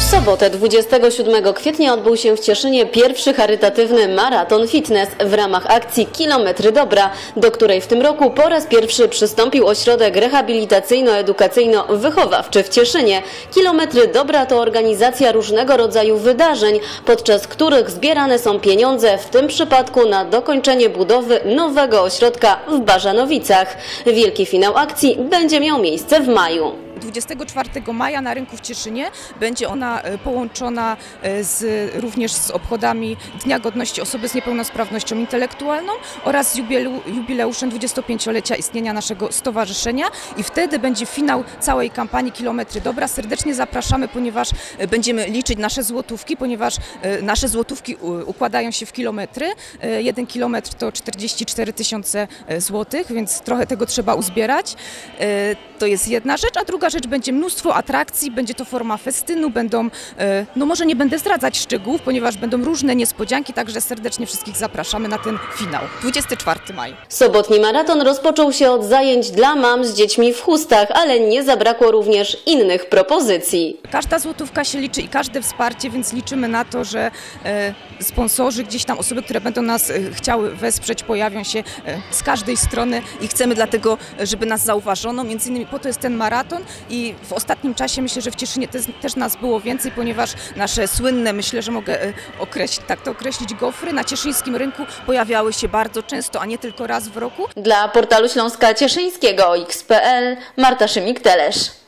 W sobotę 27 kwietnia odbył się w Cieszynie pierwszy charytatywny maraton fitness w ramach akcji Kilometry Dobra, do której w tym roku po raz pierwszy przystąpił ośrodek rehabilitacyjno-edukacyjno-wychowawczy w Cieszynie. Kilometry Dobra to organizacja różnego rodzaju wydarzeń, podczas których zbierane są pieniądze, w tym przypadku na dokończenie budowy nowego ośrodka w Bażanowicach. Wielki finał akcji będzie miał miejsce w maju. 24 maja na rynku w Cieszynie będzie ona połączona również z obchodami Dnia Godności Osoby z Niepełnosprawnością Intelektualną oraz jubileuszem 25-lecia istnienia naszego stowarzyszenia i wtedy będzie finał całej kampanii Kilometry Dobra. Serdecznie zapraszamy, ponieważ będziemy liczyć nasze złotówki, ponieważ nasze złotówki układają się w kilometry. 1 kilometr to 44 000 złotych, więc trochę tego trzeba uzbierać. To jest jedna rzecz, a druga rzecz, będzie mnóstwo atrakcji, będzie to forma festynu, będą, no może nie będę zdradzać szczegółów, ponieważ będą różne niespodzianki, także serdecznie wszystkich zapraszamy na ten finał. 24 maj. Sobotni maraton rozpoczął się od zajęć dla mam z dziećmi w chustach, ale nie zabrakło również innych propozycji. Każda złotówka się liczy i każde wsparcie, więc liczymy na to, że sponsorzy, gdzieś tam osoby, które będą nas chciały wesprzeć, pojawią się z każdej strony i chcemy dlatego, żeby nas zauważono. Między innymi po to jest ten maraton i w ostatnim czasie myślę, że w Cieszynie też nas było więcej, ponieważ nasze słynne, myślę, że mogę tak to określić, gofry na cieszyńskim rynku pojawiały się bardzo często, a nie tylko raz w roku. Dla portalu Śląska Cieszyńskiego OX.pl Marta Szymik-Telesz.